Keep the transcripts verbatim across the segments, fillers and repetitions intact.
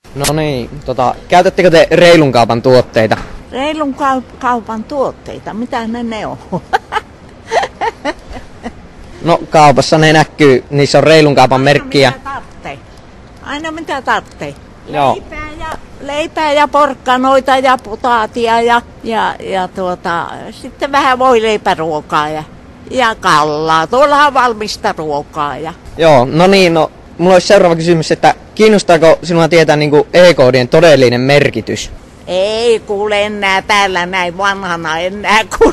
No niin, tota, käytättekö te reilun kaupan tuotteita? Reilun kaupan tuotteita, mitä ne ne on? No kaupassa ne näkyy, niissä on reilun kaupan merkkiä. Mitä tarvitsee? Aina mitä tarvitsee. Joo. Leipää ja, leipää ja porkkanoita ja potaatia ja, ja, ja tuota, sitten vähän voileipäruokaa ja, ja kallaa. Tuollahan on valmista ruokaa. Ja. Joo, no niin, no mulla olisi seuraava kysymys, että kiinnostaako sinua tietää niinku e-koodien todellinen merkitys? Ei kuule enää täällä näin vanhana, enää kuule.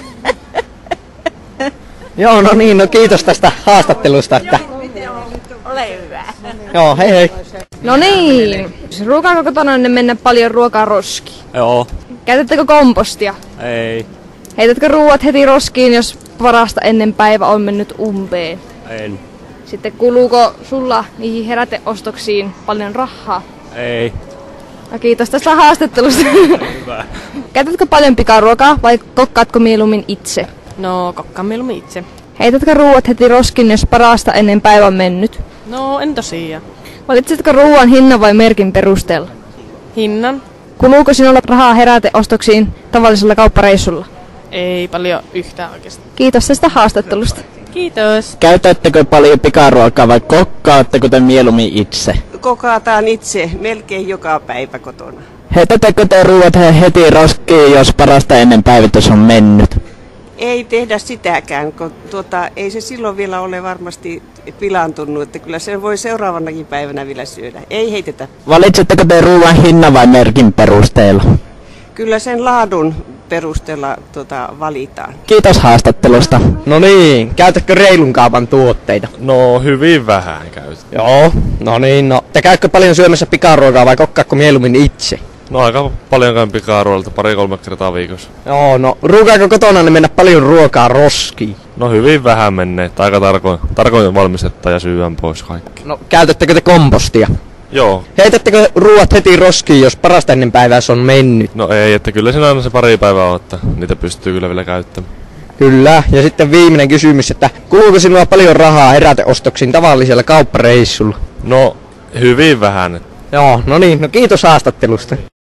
Joo, no niin, no kiitos tästä haastattelusta. Että... Ole hyvä. Joo, hei hei. No niin, ruokaako kotona ennen mennä paljon ruokaa roskiin? Joo. Käytättekö kompostia? Ei. Heitätkö ruuat heti roskiin, jos parasta ennen päivä on mennyt umpeen? En. Sitten kuluuko sulla niihin heräteostoksiin paljon rahaa? Ei. No kiitos tästä haastattelusta. Hyvä. Käytätkö paljon pikaruokaa vai kokkaatko mieluummin itse? No, kokkaan mieluummin itse. Heitätkö ruuat heti roskiin, jos parasta ennen päivä on mennyt? No, en tosiaan. Valitsetko ruoan hinnan vai merkin perusteella? Hinnan? Kuluuko sinulla rahaa heräteostoksiin tavallisella kauppareissulla? Ei paljon yhtään oikeastaan. Kiitos tästä haastattelusta. Kiitos. Käytättekö paljon pikaruokaa vai kokkaatteko te mieluummin itse? Kokataan itse melkein joka päivä kotona. Heitättekö te ruuat heti roskiin, jos parasta ennen päivitys on mennyt? Ei tehdä sitäkään, kun tuota, ei se silloin vielä ole varmasti pilaantunut, että kyllä sen voi seuraavanakin päivänä vielä syödä. Ei heitetä. Valitsetteko te ruoan hinnan vai merkin perusteella? Kyllä sen laadun perusteella tuota, valitaan. Kiitos haastattelusta. No niin, käytätkö reilun kaupan tuotteita? No, hyvin vähän käyt. Joo, no niin, no. Te käytkö paljon syömässä pikaruokaa vai kokkaatko mieluummin itse? No, aika paljon käyn pikaruoilta, pari-kolme kertaa viikossa. Joo, no ruukaako kotona ne mennä paljon ruokaa roskiin? No, hyvin vähän menneet. Aika tarkoin, tarkoin valmistettaa ja syödään pois kaikki. No käytättekö te kompostia? Joo. Heitättekö ruuat heti roskiin, jos parasta ennen päivää se on mennyt? No ei, että kyllä siinä aina se pari päivää on, että niitä pystyy kyllä vielä käyttämään. Kyllä, ja sitten viimeinen kysymys, että kuluuko sinulla paljon rahaa heräteostoksiin tavallisella kauppareissulla? No, hyvin vähän. Joo, no niin, no kiitos haastattelusta.